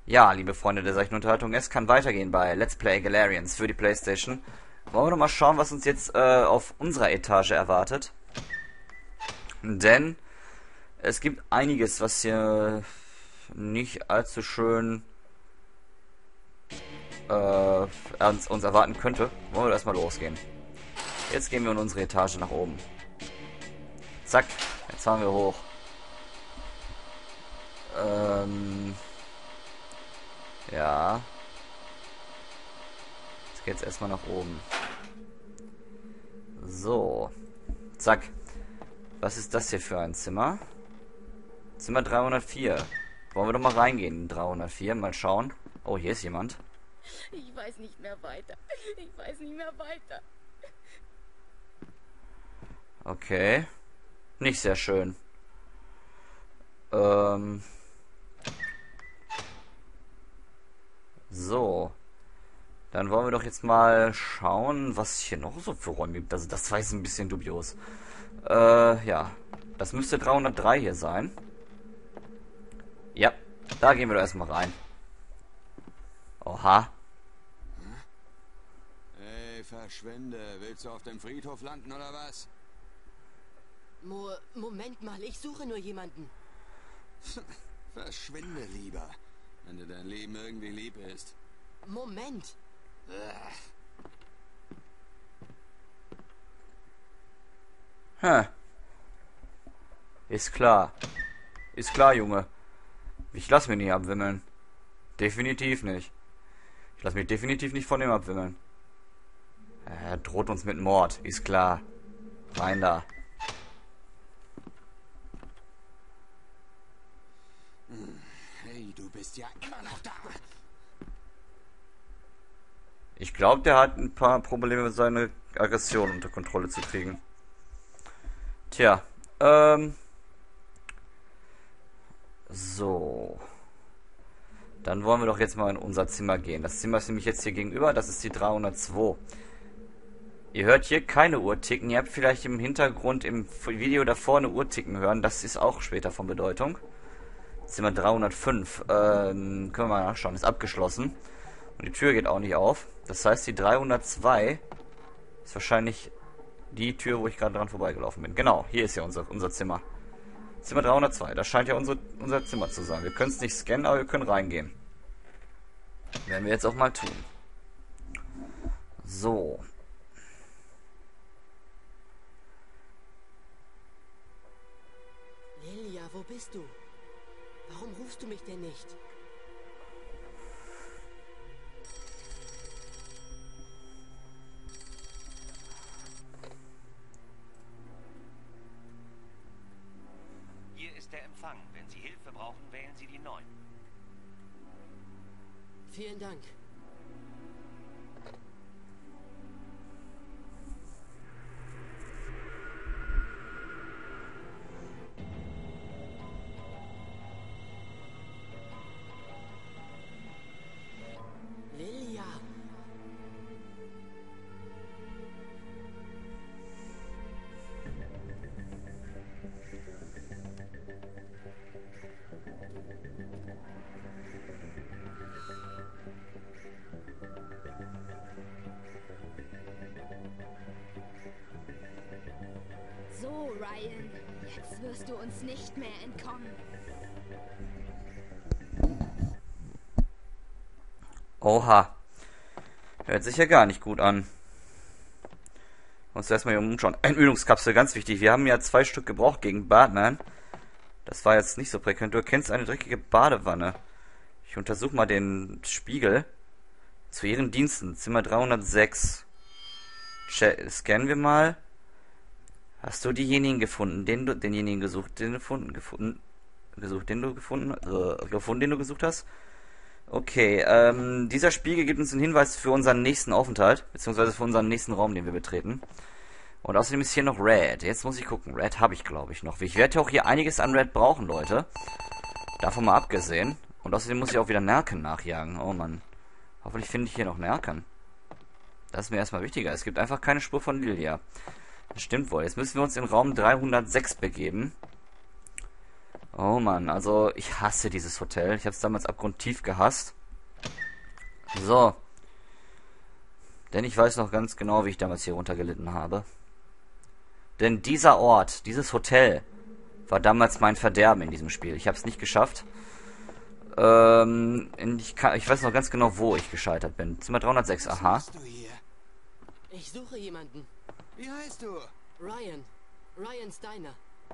Ja, liebe Freunde der seichten Unterhaltung, es kann weitergehen bei Let's Play Galarians für die Playstation. Wollen wir doch mal schauen, was uns jetzt auf unserer Etage erwartet. Denn es gibt einiges, was hier nicht allzu schön uns erwarten könnte. Wollen wir erstmal losgehen. Jetzt gehen wir in unsere Etage nach oben. Zack, jetzt fahren wir hoch. Ja. Jetzt geht's erstmal nach oben. So. Zack. Was ist das hier für ein Zimmer? Zimmer 304. Wollen wir doch mal reingehen in 304, mal schauen. Oh, hier ist jemand. Ich weiß nicht mehr weiter. Ich weiß nicht mehr weiter. Okay. Nicht sehr schön. So. Dann wollen wir doch jetzt mal schauen, was es hier noch so für Räume gibt. Also das war jetzt ein bisschen dubios. Ja. Das müsste 303 hier sein. Ja. Da gehen wir doch erstmal rein. Oha. Hey, Verschwinde. Willst du auf dem Friedhof landen oder was? Moment mal, ich suche nur jemanden. Verschwinde lieber, wenn dir dein Leben irgendwie lieb ist. Moment. Ist klar. Ist klar, Junge. Ich lass mich nicht abwimmeln. Definitiv nicht. Ich lass mich definitiv nicht von ihm abwimmeln. Er droht uns mit Mord. Ist klar. Rein da. Hey, du bist ja immer noch da. Ich glaube, der hat ein paar Probleme, seine Aggression unter Kontrolle zu kriegen. Tja, so. Dann wollen wir doch jetzt mal in unser Zimmer gehen. Das Zimmer ist nämlich jetzt hier gegenüber, das ist die 302. Ihr hört hier keine Uhr ticken. Ihr habt vielleicht im Hintergrund im Video davor eine Uhr ticken hören. Das ist auch später von Bedeutung. Zimmer 305. Können wir mal nachschauen. Ist abgeschlossen. Und die Tür geht auch nicht auf. Das heißt, die 302 ist wahrscheinlich die Tür, wo ich gerade dran vorbeigelaufen bin. Genau, hier ist ja unser Zimmer. Zimmer 302. Das scheint ja unser Zimmer zu sein. Wir können es nicht scannen, aber wir können reingehen. Werden wir jetzt auch mal tun. So. Lilia, wo bist du? Warum rufst du mich denn nicht? Hier ist der Empfang. Wenn Sie Hilfe brauchen, wählen Sie die 9. Vielen Dank. Lilia. So, Ryan, jetzt wirst du uns nicht mehr entkommen. Oha. Hört sich ja gar nicht gut an. Uns erstmal hier umschauen. Entmüdungskapsel, ganz wichtig. Wir haben ja 2 Stück gebraucht gegen Batman. Das war jetzt nicht so prickelnd. Du erkennst eine dreckige Badewanne. Ich untersuche mal den Spiegel. Zu ihren Diensten. Zimmer 306. Scannen wir mal. Hast du denjenigen gefunden, den du gesucht hast? Okay, dieser Spiegel gibt uns einen Hinweis für unseren nächsten Aufenthalt, beziehungsweise für unseren nächsten Raum, den wir betreten. Und außerdem ist hier noch Red. Jetzt muss ich gucken. Red habe ich, glaube ich, noch. Ich werde ja auch hier einiges an Red brauchen, Leute. Davon mal abgesehen. Und außerdem muss ich auch wieder Nerken nachjagen. Oh Mann. Hoffentlich finde ich hier noch Nerken. Das ist mir erstmal wichtiger. Es gibt einfach keine Spur von Lilia. Das stimmt wohl. Jetzt müssen wir uns in Raum 306 begeben. Oh Mann, also ich hasse dieses Hotel. Ich habe es damals abgrundtief gehasst. So. Denn ich weiß noch ganz genau, wie ich damals hier runtergelitten habe. Denn dieser Ort, dieses Hotel, war damals mein Verderben in diesem Spiel. Ich habe es nicht geschafft. Ich weiß noch ganz genau, wo ich gescheitert bin. Zimmer 306, aha. Was machst du hier? Ich suche jemanden. Wie heißt du? Ryan. Ryan Steiner.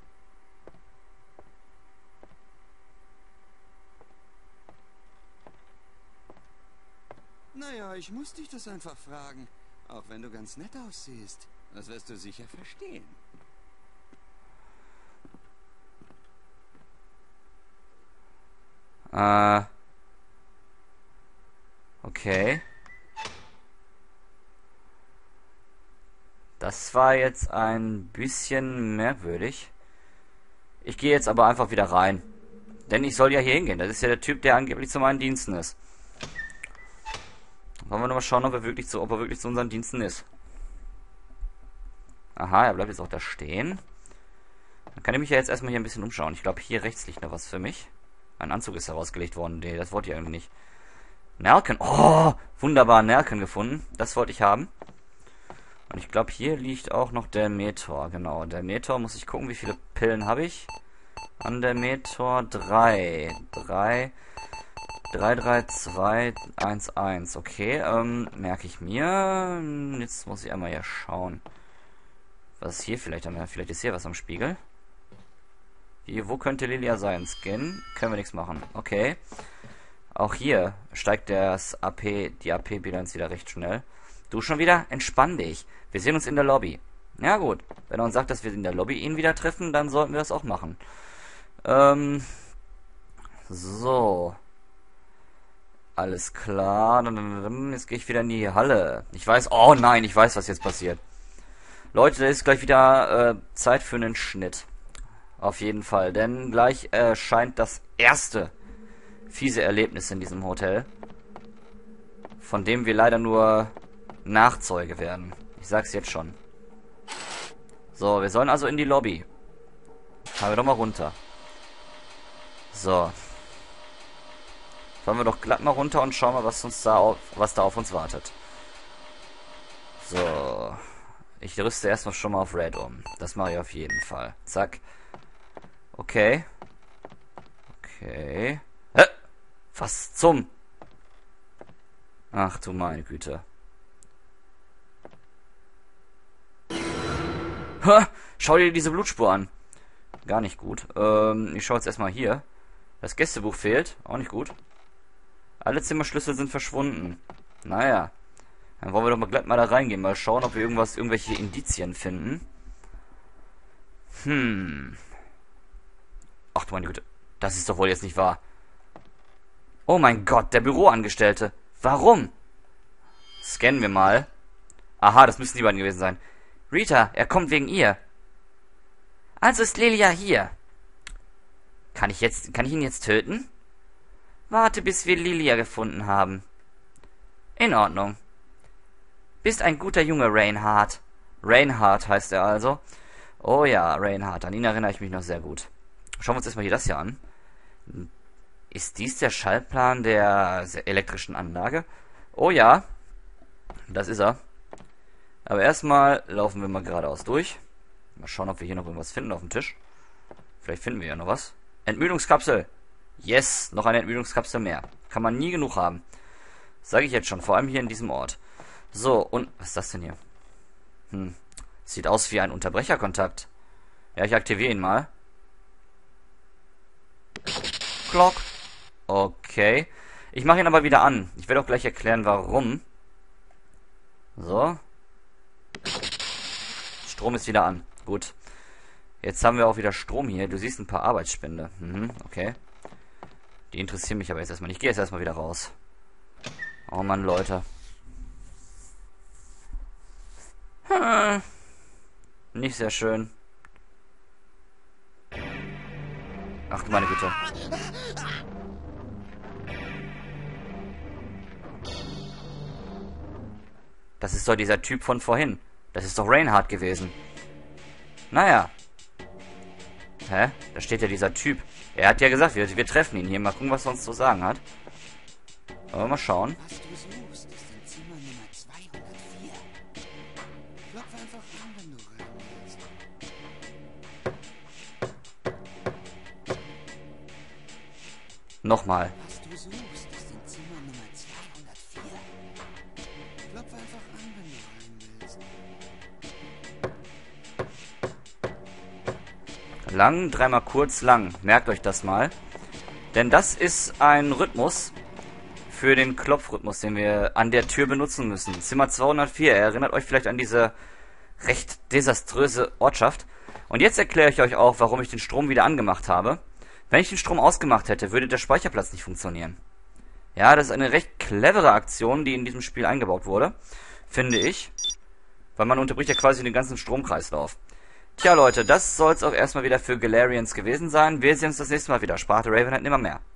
Naja, ich muss dich das einfach fragen. Auch wenn du ganz nett aussiehst. Das wirst du sicher verstehen. Okay. Das war jetzt ein bisschen merkwürdig. Ich gehe jetzt aber einfach wieder rein. Denn ich soll ja hier hingehen. Das ist ja der Typ, der angeblich zu meinen Diensten ist. Wollen wir noch mal schauen, ob er wirklich zu unseren Diensten ist. Aha, er bleibt jetzt auch da stehen. Dann kann ich mich ja jetzt erstmal hier ein bisschen umschauen. Ich glaube, hier rechts liegt noch was für mich. Mein Anzug ist herausgelegt worden. Nee, das wollte ich irgendwie nicht. Nerken. Oh, wunderbar, Nerken gefunden. Das wollte ich haben. Und ich glaube, hier liegt auch noch der Metor. Genau, der Metor, muss ich gucken, wie viele Pillen habe ich. An der Metor 3. 3, 2, 1, 1. Okay, merke ich mir. Jetzt muss ich einmal hier schauen. Was ist hier vielleicht? Vielleicht ist hier was am Spiegel. Hier, wo könnte Lilia sein? Skin? Können wir nichts machen. Okay. Auch hier steigt die AP-Bilanz wieder recht schnell. Du schon wieder? Entspann dich. Wir sehen uns in der Lobby. Ja gut. Wenn er uns sagt, dass wir in der Lobby ihn wieder treffen, dann sollten wir das auch machen. So. Alles klar. Jetzt gehe ich wieder in die Halle. Ich weiß, oh nein, ich weiß, was jetzt passiert. Leute, da ist gleich wieder Zeit für einen Schnitt. Auf jeden Fall. Denn gleich erscheint das erste fiese Erlebnis in diesem Hotel. Von dem wir leider nur Nachzeuge werden. Ich sag's jetzt schon. So, wir sollen also in die Lobby. Fahren wir doch mal runter. So. Fahren wir doch glatt mal runter und schauen mal, was da auf uns wartet. So. Ich rüste erstmal schon mal auf Red um. Das mache ich auf jeden Fall. Zack. Okay. Okay. Hä? Was zum? Ach du meine Güte. Ha! Schau dir diese Blutspur an. Gar nicht gut. Ich schaue jetzt erstmal hier. Das Gästebuch fehlt. Auch nicht gut. Alle Zimmerschlüssel sind verschwunden. Naja. Dann wollen wir doch mal glatt mal da reingehen. Mal schauen, ob wir irgendwelche Indizien finden. Ach du meine Güte. Das ist doch wohl jetzt nicht wahr. Oh mein Gott, der Büroangestellte. Warum? Scannen wir mal. Aha, das müssen die beiden gewesen sein. Rita, er kommt wegen ihr. Also ist Lilia hier. Kann ich ihn jetzt töten? Warte, bis wir Lilia gefunden haben. In Ordnung. Bist ein guter Junge, Reinhardt. Reinhardt heißt er also. Oh ja, Reinhardt. An ihn erinnere ich mich noch sehr gut. Schauen wir uns erstmal hier das hier an. Ist dies der Schaltplan der elektrischen Anlage? Oh ja. Das ist er. Aber erstmal laufen wir mal geradeaus durch. Mal schauen, ob wir hier noch irgendwas finden auf dem Tisch. Vielleicht finden wir ja noch was. Entmüdungskapsel. Yes, noch eine Entmüdungskapsel mehr. Kann man nie genug haben. Sage ich jetzt schon, vor allem hier in diesem Ort. So, und was ist das denn hier? Sieht aus wie ein Unterbrecherkontakt. Ja, ich aktiviere ihn mal. Glock. Okay. Ich mache ihn aber wieder an. Ich werde auch gleich erklären, warum. So. Strom ist wieder an. Gut. Jetzt haben wir auch wieder Strom hier. Du siehst ein paar Arbeitsspende. Okay. Die interessieren mich aber jetzt erstmal nicht. Ich gehe jetzt erstmal wieder raus. Oh Mann, Leute. Nicht sehr schön. Ach du meine Güte. Das ist doch dieser Typ von vorhin. Das ist doch Reinhardt gewesen. Naja. Hä? Da steht ja dieser Typ. Er hat ja gesagt, wir treffen ihn hier. Mal gucken, was er uns zu sagen hat. Aber mal schauen. Was du suchst, ist in Zimmer Nummer 204. Klopf einfach an, wenn du rein willst. Nochmal. Was du suchst, ist in Zimmer Nummer 204. Klopf einfach an, wenn du rein willst. Lang, dreimal kurz, lang. Merkt euch das mal. Denn das ist ein Rhythmus für den Klopfrhythmus, den wir an der Tür benutzen müssen. Zimmer 204. Erinnert euch vielleicht an diese recht desaströse Ortschaft. Und jetzt erkläre ich euch auch, warum ich den Strom wieder angemacht habe. Wenn ich den Strom ausgemacht hätte, würde der Speicherplatz nicht funktionieren. Ja, das ist eine recht clevere Aktion, die in diesem Spiel eingebaut wurde, finde ich. Weil man unterbricht ja quasi den ganzen Stromkreislauf. Tja Leute, das soll es auch erstmal wieder für Galarians gewesen sein. Wir sehen uns das nächste Mal wieder. Sparte Ravenheim nimmer mehr.